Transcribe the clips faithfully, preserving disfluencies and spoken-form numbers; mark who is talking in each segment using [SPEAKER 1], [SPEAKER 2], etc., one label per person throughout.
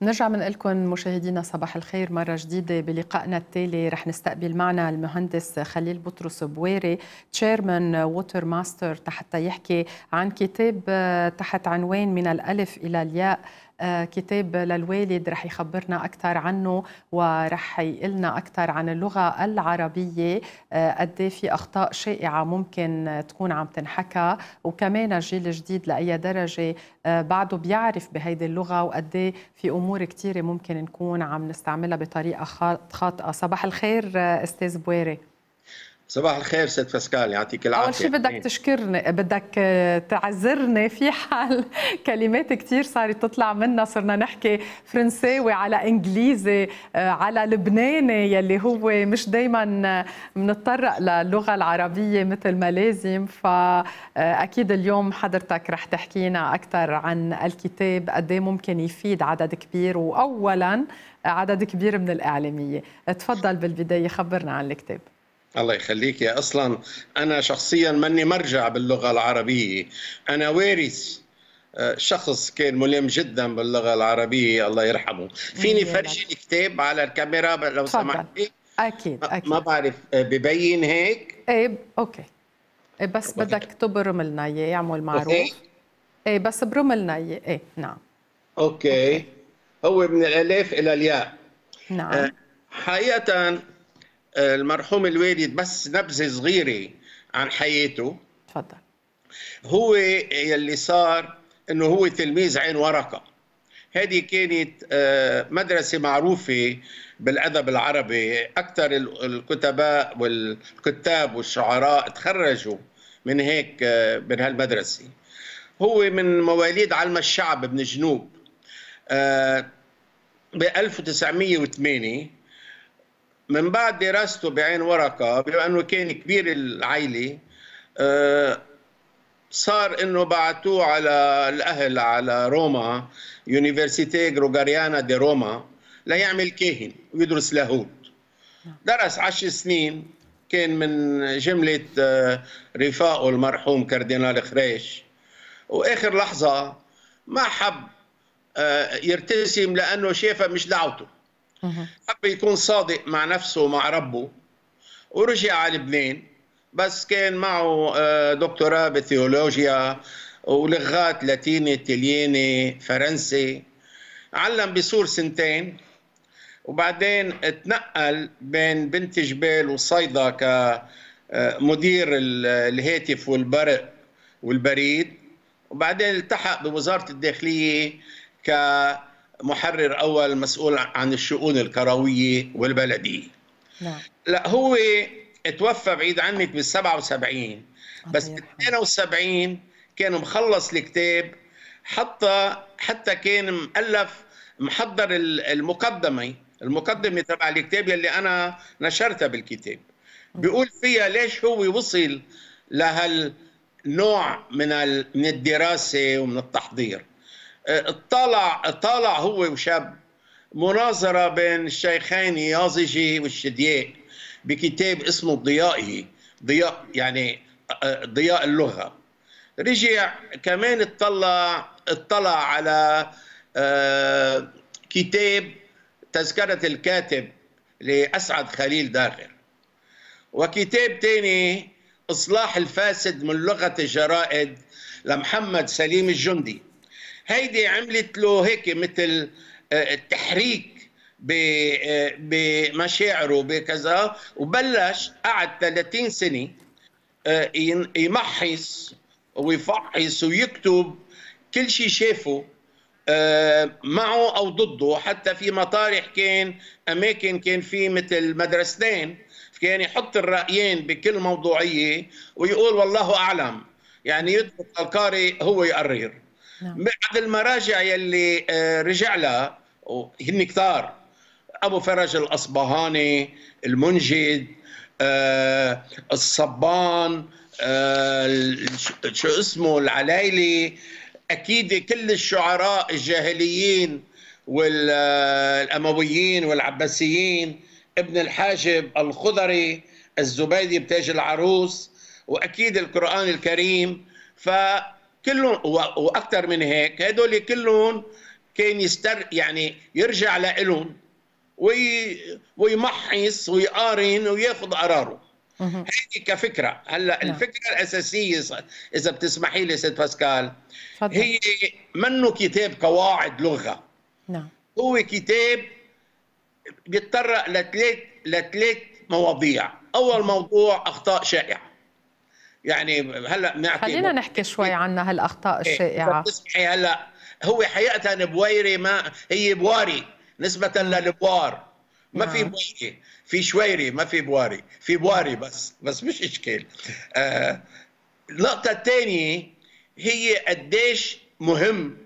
[SPEAKER 1] نرجع بنقول لكم مشاهدينا صباح الخير مرة جديدة. بلقائنا التالي رح نستقبل معنا المهندس خليل بطرس بويري تشيرمان ووتر ماستر حتى يحكي عن كتاب تحت عنوان من الألف إلى الياء، كتاب للوالد رح يخبرنا أكثر عنه ورح يقلنا أكثر عن اللغة العربية، قد في أخطاء شائعة ممكن تكون عم تنحكى، وكمان الجيل الجديد لأي درجة بعده بيعرف بهيدي اللغة، وقد في أمور كثيرة ممكن نكون عم نستعملها بطريقة خاطئة. صباح الخير أستاذ بويري.
[SPEAKER 2] صباح الخير ست باسكال، يعطيك العافيه.
[SPEAKER 1] اول شيء بدك تشكرني، بدك تعذرني في حال كلمات كثير صارت تطلع منا، صرنا نحكي فرنساوي على انجليزي على لبناني يلي هو مش دائما بنتطرق للغه العربيه مثل ما لازم، فاكيد اليوم حضرتك رح تحكينا اكثر عن الكتاب قد ايه ممكن يفيد عدد كبير، واولا عدد كبير من الاعلاميه. تفضل بالبدايه خبرنا عن الكتاب.
[SPEAKER 2] الله يخليك. يا أصلا أنا شخصيا ماني مرجع باللغة العربية، أنا وارث شخص كان ملم جدا باللغة العربية الله يرحمه. فيني فرجي الكتاب على الكاميرا لو سمحتي؟
[SPEAKER 1] أكيد أكيد.
[SPEAKER 2] ما بعرف ببين هيك؟
[SPEAKER 1] إيه أوكي. إيه بس أوكي. بدك تبرم لنا إياه، يعمل معروف. أوكي. إيه بس برم لنا إياه. إيه نعم.
[SPEAKER 2] أوكي. أوكي. هو من الألف إلى الياء.
[SPEAKER 1] نعم.
[SPEAKER 2] أه حقيقة المرحوم الوالد بس نبذة صغيرة عن حياته.
[SPEAKER 1] تفضل.
[SPEAKER 2] هو يلي صار انه هو تلميذ عين ورقة. هذه كانت مدرسة معروفة بالأدب العربي، أكثر الكتباء والكتاب والشعراء تخرجوا من هيك من هالمدرسة. هو من مواليد علم الشعب بن جنوب ب ألف وتسعمئة وثمانية. من بعد دراسته بعين ورقة، بما أنه كان كبير العائلة، صار أنه بعتوه على الأهل على روما، يونيفرسيتي غريغوريانا دي روما، ليعمل كاهن ويدرس لاهوت. درس عشر سنين، كان من جملة رفاقه المرحوم كاردينال خريش، وآخر لحظة ما حب يرتسم لأنه شافه مش دعوته. حب يكون صادق مع نفسه ومع ربه، ورجع على لبنان، بس كان معه دكتوراه بالثيولوجيا ولغات لاتيني إيطالياني فرنسي. علم بسور سنتين، وبعدين تنقل بين بنت جبال وصيدا كمدير الهاتف والبرق والبريد، وبعدين التحق بوزارة الداخلية كمحرر أول مسؤول عن الشؤون الكروية والبلدية.
[SPEAKER 1] نعم.
[SPEAKER 2] لا هو توفى بعيد عنك بال سبعة وسبعين، بس بال اثنين وسبعين كان مخلص الكتاب، حتى حتى كان مؤلف محضر المقدمة المقدمة تبع الكتاب يلي أنا نشرتها بالكتاب. بيقول فيها ليش هو وصل لهالنوع من من الدراسة ومن التحضير. اطلع اطلع هو وشاب مناظرة بين الشيخين يازجي والشدياء بكتاب اسمه ضيائي، ضياء يعني ضياء اللغة. رجع كمان اطلع اطلع على كتاب تذكرة الكاتب لأسعد خليل داغر، وكتاب تاني إصلاح الفاسد من لغة الجرائد لمحمد سليم الجندي. هيدي عملت له هيك مثل التحريك بمشاعره بكذا، وبلش قعد ثلاثين سنة يمحص ويفحص ويكتب كل شيء شافه معه أو ضده. حتى في مطارح كان أماكن كان في مثل مدرستين، كان يحط الرأيين بكل موضوعية ويقول والله أعلم، يعني يترك القارئ هو يقرر. بعد المراجع يلي رجع لها هن كثار، أبو فرج الأصبهاني، المنجد، الصبان، شو اسمه العلايلي، أكيد كل الشعراء الجاهليين والأمويين والعباسيين، ابن الحاجب الخضري، الزبيدي بتاج العروس، وأكيد القرآن الكريم. فكلهم وأكثر من هيك، هدول كلهم كان يستر يعني يرجع لإلهم وي ويمحص ويقارن وياخذ قراره. هيك كفكره. هلا
[SPEAKER 1] نعم.
[SPEAKER 2] الفكره الاساسيه اذا بتسمحي لي ست باسكال،
[SPEAKER 1] فضل.
[SPEAKER 2] هي منه كتاب قواعد لغه.
[SPEAKER 1] نعم.
[SPEAKER 2] هو كتاب بيتطرق لثلاث لثلاث مواضيع. اول موضوع اخطاء شائعه. يعني هلا بنعطي
[SPEAKER 1] خلينا نحكي شوي عن هالاخطاء الشائعه.
[SPEAKER 2] بتسمعي هلا هو حقيقه بويري، ما هي بواري نسبه للبوار، ما في بويري، في شويري، ما في بواري، في بواري بس بس مش اشكال. آه النقطه الثانيه هي قديش مهم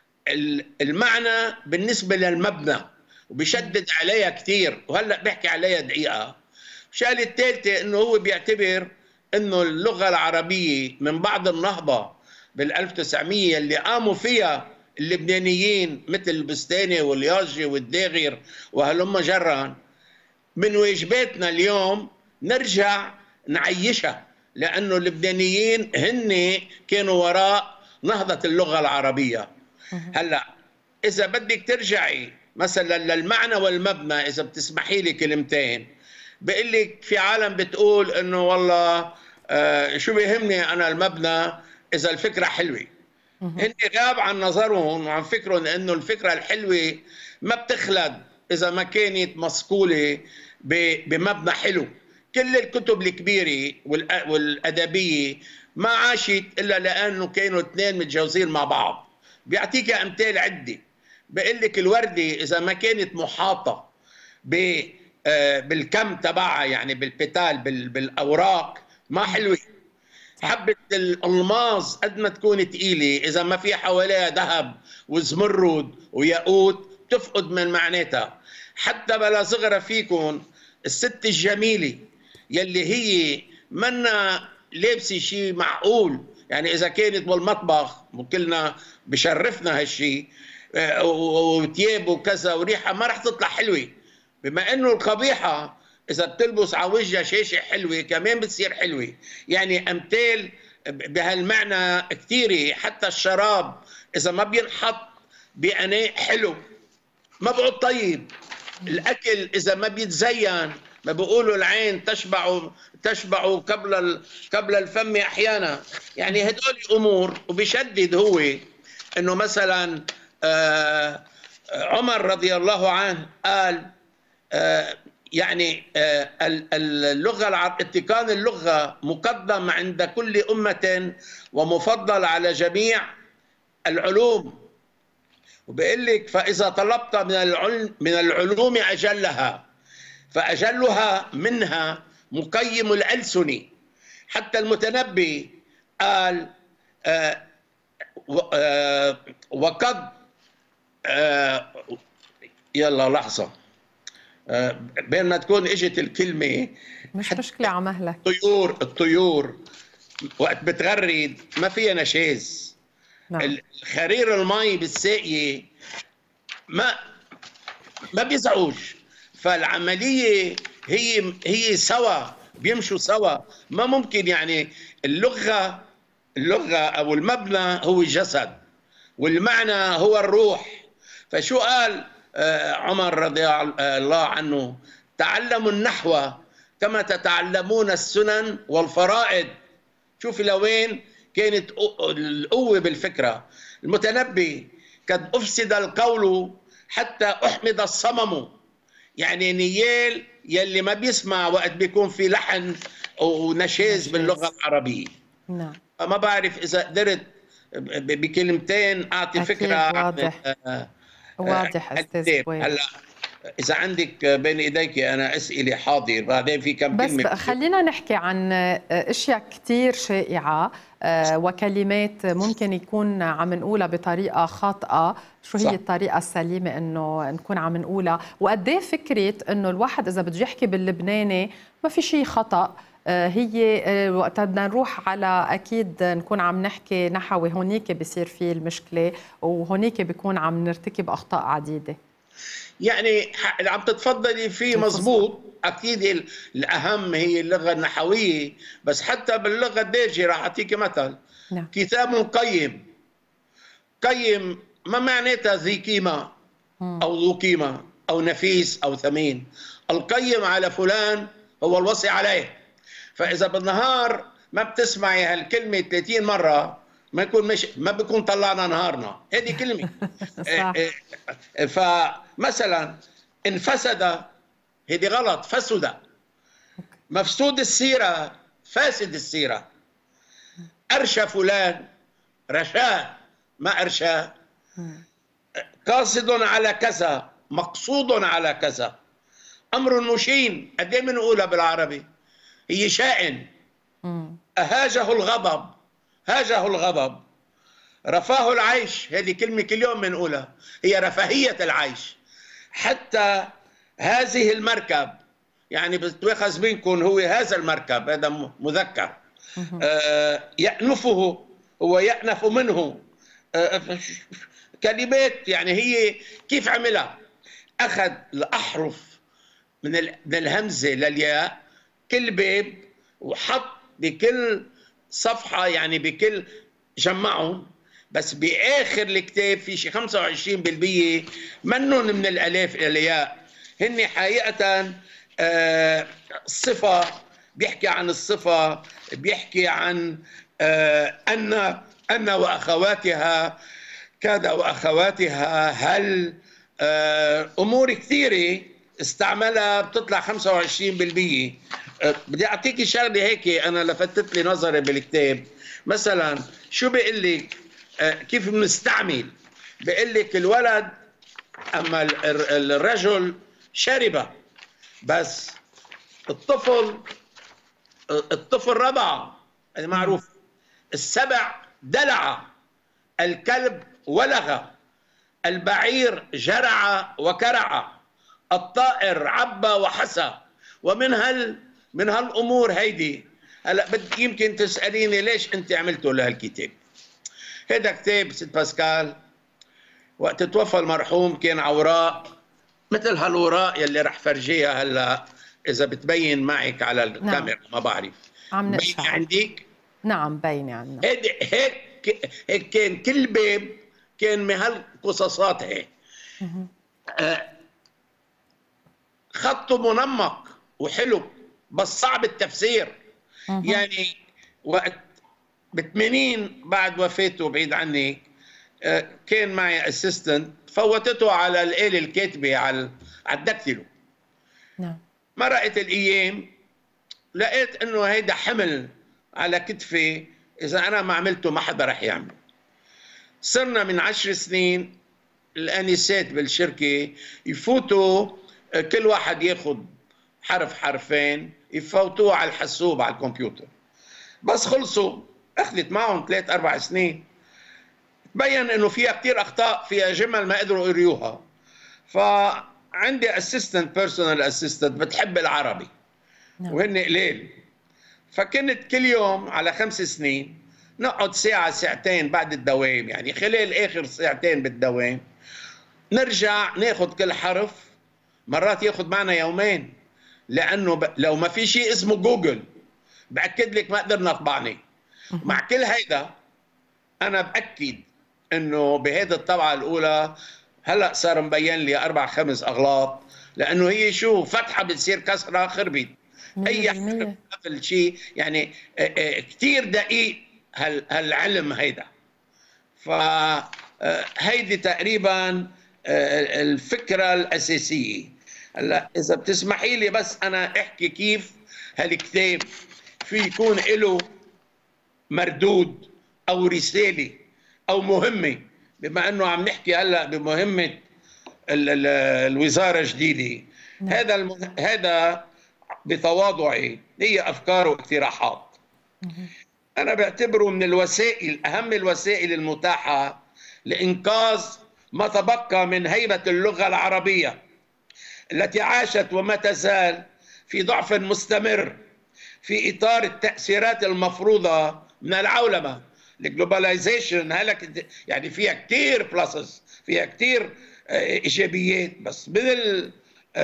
[SPEAKER 2] المعنى بالنسبه للمبنى، وبيشدد عليها كثير، وهلا بحكي عليها دقيقه. الشغله الثالثه انه هو بيعتبر انه اللغه العربيه من بعد النهضه بال ألف وتسعمية اللي قاموا فيها اللبنانيين مثل البستاني والياجي والداغر وهلم جرا، من واجباتنا اليوم نرجع نعيشها، لانه اللبنانيين هن كانوا وراء نهضه اللغه العربيه. هلا اذا بدك ترجعي مثلا للمعنى والمبنى، اذا بتسمحي لي كلمتين، بقول لك في عالم بتقول انه والله آه شو بيهمني انا المبنى اذا الفكره حلوه. هن غاب عن نظرهم وعن فكرهم انه الفكره الحلوه ما بتخلد اذا ما كانت مصقوله بمبنى حلو. كل الكتب الكبيره والادبيه ما عاشت الا لانه كانوا اثنين متجوزين مع بعض. بيعطيك امثال عده. بقول لك الورده اذا ما كانت محاطه ب بالكم تبعها، يعني بالبتال بالاوراق، ما حلوه. حبه الالماظ قد ما تكون ثقيله اذا ما في حواليها ذهب وزمرد وياقوت بتفقد من معناتها. حتى بلا صغرى فيكم الست الجميله يلي هي منا لابسه شيء معقول، يعني اذا كانت بالمطبخ وكلنا بشرفنا هالشيء وثياب وكذا وريحه، ما رح تطلع حلوه. بما انه القبيحه اذا بتلبس على وجهها شاشه حلوه كمان بتصير حلوه. يعني امثال بهالمعنى كثيره. حتى الشراب اذا ما بينحط باناء حلو ما بقعد طيب. الاكل اذا ما بيتزين، ما بيقولوا العين تشبع تشبع قبل قبل الفم احيانا. يعني هدول امور. وبيشدد هو انه مثلا آه عمر رضي الله عنه قال آه يعني آه اللغه اتقان اللغه مقدم عند كل امه ومفضل على جميع العلوم. وبيقول لك فاذا طلبت من العلم من العلوم اجلها فاجلها منها مقيم الالسن. حتى المتنبي قال آه آه وقد آه يلا لحظه آه بين ما تكون اجت الكلمه
[SPEAKER 1] مش مشكله على مهلك.
[SPEAKER 2] الطيور الطيور وقت بتغرد ما فيها نشاز. نعم. الخرير المي بالساقيه ما ما بيزعوج. فالعمليه هي هي سوا، بيمشوا سوا. ما ممكن يعني اللغه اللغه او المبنى هو الجسد والمعنى هو الروح. فشو قال عمر رضي الله عنه؟ تعلموا النحو كما تتعلمون السنن والفرائض. شوفي لوين كانت القوة بالفكرة. المتنبي قد أفسد القول حتى أحمد الصمم. يعني نيال يلي ما بيسمع وقت بيكون في لحن ونشاز باللغة العربية.
[SPEAKER 1] نعم.
[SPEAKER 2] ما بعرف إذا قدرت بكلمتين أعطي فكرة.
[SPEAKER 1] واضح عن واضح أستاذ بويري.
[SPEAKER 2] هلا إذا عندك بين إيديك أنا أسئلة حاضر، بعدين في كم
[SPEAKER 1] بس
[SPEAKER 2] كلمة.
[SPEAKER 1] بس خلينا نحكي عن أشياء كتير شائعة وكلمات ممكن يكون عم نقولها بطريقة خاطئة. شو هي صح. الطريقة السليمة إنه نكون عم نقولها؟ وقد ايه فكرة إنه الواحد إذا بده يحكي باللبناني ما في شيء خطأ. هي وقت بدنا نروح على اكيد نكون عم نحكي نحوي، هونيك بيصير في المشكله وهونيك بيكون عم نرتكب اخطاء عديده.
[SPEAKER 2] يعني اللي عم تتفضلي فيه مزبوط. اكيد الاهم هي اللغه النحويه، بس حتى باللغه الدارجه راح اعطيك مثل. نعم. كتاب قيم. قيم ما معناتها ذي قيمة أو ذو قيمة أو نفيس أو ثمين. القيم على فلان هو الوصي عليه. فإذا بالنهار ما بتسمعي هالكلمة ثلاثين مرة ما يكون مش ما بيكون طلعنا نهارنا، هذه كلمة. فمثلا إن فسد هذه غلط، فسد. مفسود السيرة، فاسد السيرة. أرشى فلان، رشاه ما أرشاه. قاصد على كذا، مقصود على كذا. أمر مشين، قد ايه بنقولها بالعربي؟ هي شائن. أهاجه الغضب، هاجه الغضب. رفاه العيش، هذه كلمة كل يوم بنقولها، هي رفاهية العيش. حتى هذه المركب، يعني بتواخذ منكم هو هذا المركب، هذا مذكر. آه يأنفه، هو يأنف منه. آه كلمات، يعني هي كيف عملها؟ أخذ الأحرف من من الهمزة للياء كل باب، وحط بكل صفحة، يعني بكل جمعهم، بس بآخر الكتاب في شي خمسة وعشرين بالمية منهم من الألف إلى الياء، هن حقيقة آه الصفة، بيحكي عن الصفة، بيحكي عن آه أن أن وأخواتها، كذا وأخواتها، هل آه أمور كثيرة استعملها بتطلع خمسة وعشرين بالمية. أه بدي أعطيكي شغلة هيك أنا لفتت لي نظري بالكتاب. مثلا شو بيقول لك أه كيف بنستعمل؟ بيقول لك الولد أما الرجل شرب، بس الطفل الطفل رضع، هذا معروف. السبع دلع، الكلب ولغ، البعير جرع وكرع، الطائر عبى وحسى. ومن هال من هالامور هيدي هلا بدي يمكن تساليني ليش انت عملتوا لهالكتاب. هذا كتاب ست باسكال وقت توفى المرحوم كان عوراء مثل هالوراء يلي رح فرجيها هلا اذا بتبين معك على الكاميرا. نعم. ما بعرف
[SPEAKER 1] عم
[SPEAKER 2] بين عندك.
[SPEAKER 1] نعم باينه عندنا.
[SPEAKER 2] هيك هيك هيك كان كل باب كان من هالقصصات هيك. آه خطه منمق وحلو بس صعب التفسير. أه. يعني وقت ب ثمانين بعد وفاته بعيد عني آه كان معي اسيستنت، فوتته على الآلة الكاتبة على على الدكتلو. نعم. مرقت الايام لقيت انه هيدا حمل على كتفي، اذا انا ما عملته ما حدا رح يعمله. صرنا من عشر سنين الانسات بالشركه يفوتوا كل واحد ياخذ حرف حرفين يفوتوه على الحاسوب على الكمبيوتر، بس خلصوا اخذت معهم ثلاث اربع سنين. تبين انه فيها كثير اخطاء، فيها جمل ما قدروا يقريوها. فعندي اسيستنت بيرسونال اسيستنت بتحب العربي وهن قليل، فكنت كل يوم على خمس سنين نقعد ساعة ساعتين بعد الدوام، يعني خلال آخر ساعتين بالدوام نرجع ناخذ كل حرف. مرات ياخذ معنا يومين، لأنه ب... لو ما في شيء اسمه جوجل بأكد لك ما قدرنا طبعني. مع كل هيدا أنا بأكد إنه بهذه الطبعة الأولى هلأ صار مبين لي أربع خمس أغلاط، لأنه هي شو فتحة بتصير كسرة خربت. أي حرف قبل شيء يعني كثير دقيق هالعلم هيدا. فهيدي تقريبا الفكرة الأساسية. هلا إذا بتسمحي لي بس أنا أحكي كيف هالكتاب في يكون له مردود أو رسالة أو مهمة، بما أنه عم نحكي هلا بمهمة الوزارة الجديدة. نعم. هذا المه... هذا بتواضعي هي أفكار واقتراحات. أنا بعتبره من الوسائل، أهم الوسائل المتاحة لإنقاذ ما تبقى من هيبة اللغة العربية التي عاشت وما تزال في ضعف مستمر في إطار التأثيرات المفروضة من العولمة. الجلوباليزيشن هلك يعني فيها كتير بلاسز، فيها كتير إيجابيات، بس من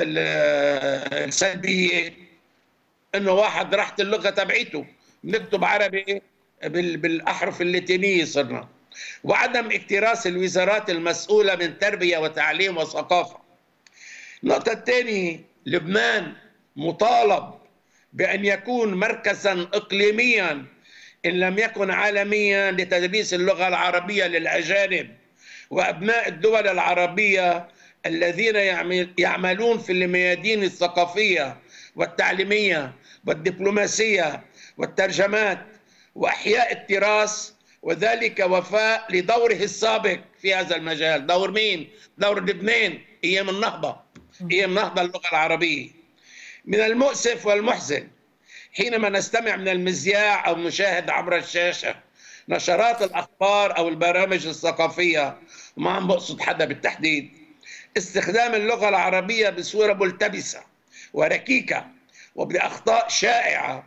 [SPEAKER 2] السلبيات إنه واحد راحت اللغة تبعيته، نكتب عربي بالأحرف اللاتينية صرنا، وعدم اكتراث الوزارات المسؤولة من تربية وتعليم وثقافة. النقطة الثانية، لبنان مطالب بأن يكون مركزا إقليميا إن لم يكن عالميا لتدريس اللغة العربية للأجانب وأبناء الدول العربية الذين يعملون في الميادين الثقافية والتعليمية والدبلوماسية والترجمات وإحياء التراث، وذلك وفاء لدوره السابق في هذا المجال. دور مين؟ دور لبنان أيام النهضة، أيام نهضة اللغة العربية. من المؤسف والمحزن حينما نستمع من المذياع أو نشاهد عبر الشاشة نشرات الأخبار أو البرامج الثقافية، وما عم بقصد حدا بالتحديد، استخدام اللغة العربية بصورة ملتبسة وركيكة وبأخطاء شائعة،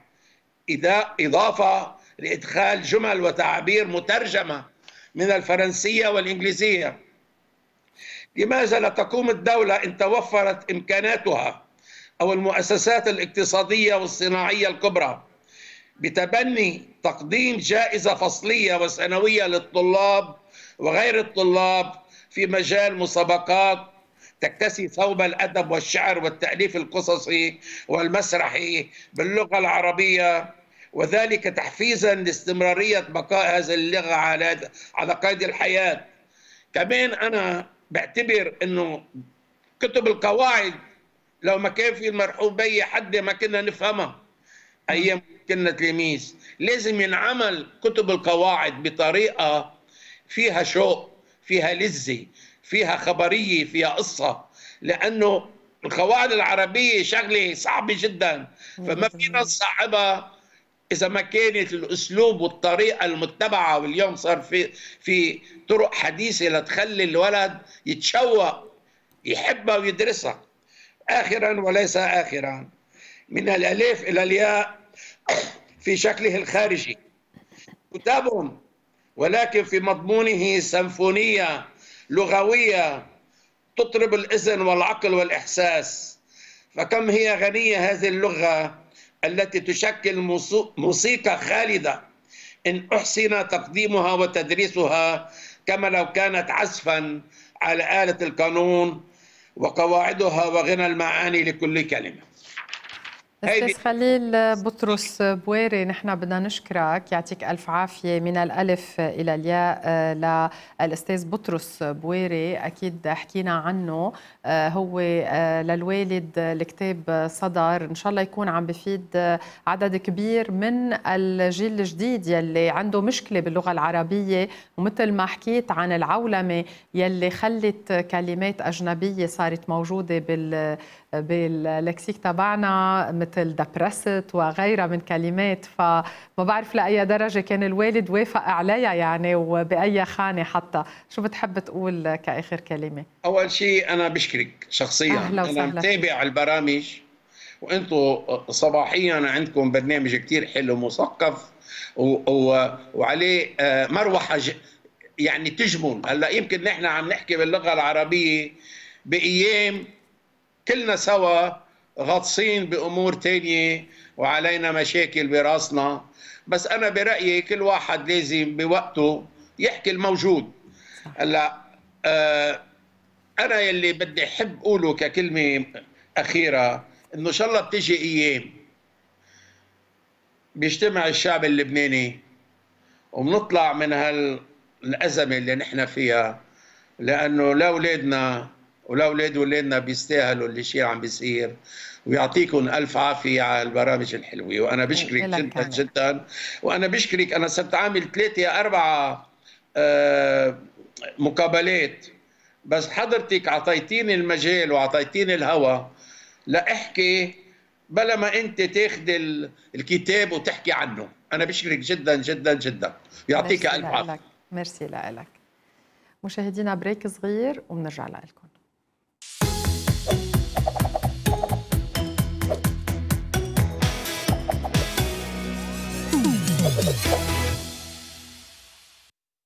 [SPEAKER 2] إضافة لإدخال جمل وتعابير مترجمة من الفرنسية والإنجليزية. لماذا لا تقوم الدولة إن توفرت إمكاناتها أو المؤسسات الاقتصادية والصناعية الكبرى بتبني تقديم جائزة فصلية وسنوية للطلاب وغير الطلاب في مجال مسابقات تكتسي ثوب الأدب والشعر والتأليف القصصي والمسرحي باللغة العربية، وذلك تحفيزا لاستمرارية بقاء هذه اللغة على على قيد الحياة. كمان أنا بعتبر أنه كتب القواعد لو ما كان في المرحوم بي حد ما كنا نفهمها أيام كنا تلاميذ. لازم ينعمل كتب القواعد بطريقة فيها شوق، فيها لذة، فيها خبرية، فيها قصة، لأنه القواعد العربية شغلة صعبة جدا، فما فينا نصعبها إذا ما كانت الأسلوب والطريقة المتبعة. واليوم صار في في طرق حديثة لتخلي الولد يتشوق يحبها ويدرسها. آخرا وليس آخرا، من الألف إلى الياء في شكله الخارجي كتاب، ولكن في مضمونه سيمفونية لغوية تطرب الإذن والعقل والإحساس. فكم هي غنية هذه اللغة التي تشكل موسيقى خالدة إن أحسن تقديمها وتدريسها كما لو كانت عزفا على آلة القانون وقواعدها وغنى المعاني لكل كلمة.
[SPEAKER 1] أستاذ خليل بطرس بويري، نحن بدنا نشكرك، يعطيك ألف عافية. من الألف إلى الياء للأستاذ بطرس بويري، أكيد حكينا عنه، هو للوالد الكتاب صدر، إن شاء الله يكون عم بفيد عدد كبير من الجيل الجديد يلي عنده مشكلة باللغة العربية، ومثل ما حكيت عن العولمة يلي خلت كلمات أجنبية صارت موجودة بال باللكسيك تبعنا مثل دبرست وغيرها من كلمات، فما بعرف لأي درجة كان الوالد وافق عليها يعني، وبأي خانة حتى. شو بتحب تقول كآخر كلمة؟
[SPEAKER 2] أول شيء أنا بشكرك شخصيا، أنا متابع البرامج، وأنتم صباحيا عندكم برنامج كتير حلو مثقف وعليه مروحة يعني تجمل. هلا يمكن نحن عم نحكي باللغة العربية بأيام كلنا سوا غاطسين بأمور تانية وعلينا مشاكل براسنا، بس أنا برأيي كل واحد لازم بوقته يحكي الموجود. هلا آه أنا يلي بدي أحب أقوله ككلمة أخيرة، إنه إن شاء الله بتجي أيام بيجتمع الشعب اللبناني وبنطلع من هالأزمة اللي نحن فيها، لأنه لا أولادنا ولا أولاد ولادنا بيستاهلوا اللي شيء عم بيصير. ويعطيكم ألف عافية على البرامج الحلوة، وأنا بشكرك جدا جدا. وأنا بشكرك، أنا صرت عامل ثلاثة أربعة آه مقابلات، بس حضرتك عطيتيني المجال وعطيتيني الهوى لأحكي بلا ما أنت تاخذ الكتاب وتحكي عنه. أنا بشكرك جدا جدا جدا، يعطيك ألف عافية.
[SPEAKER 1] ميرسي لك. مشاهدينا بريك صغير وبنرجع لكم.